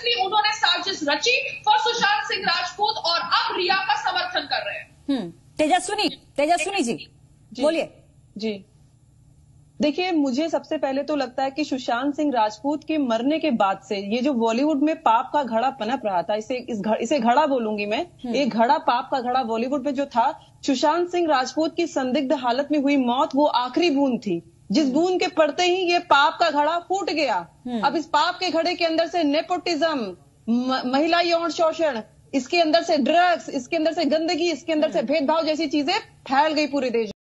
Obviously उन्होंने साजिश रची फॉर सुशांत सिंह राजपूत और अब रिया का समर्थन कर रहे हैं। तेजस्विनी जी बोलिए। जी देखिए, मुझे सबसे पहले तो लगता है कि सुशांत सिंह राजपूत के मरने के बाद से ये जो बॉलीवुड में पाप का घड़ा पनप रहा था, इसे घड़ा बोलूंगी मैं, एक घड़ा, पाप का घड़ा बॉलीवुड में जो था, सुशांत सिंह राजपूत की संदिग्ध हालत में हुई मौत वो आखिरी बूंद थी, जिस बूंद के पड़ते ही ये पाप का घड़ा फूट गया। अब इस पाप के घड़े के अंदर से नेपोटिज्म, महिला यौन शोषण, इसके अंदर से ड्रग्स, इसके अंदर से गंदगी, इसके अंदर से भेदभाव जैसी चीजें फैल गई पूरे देश।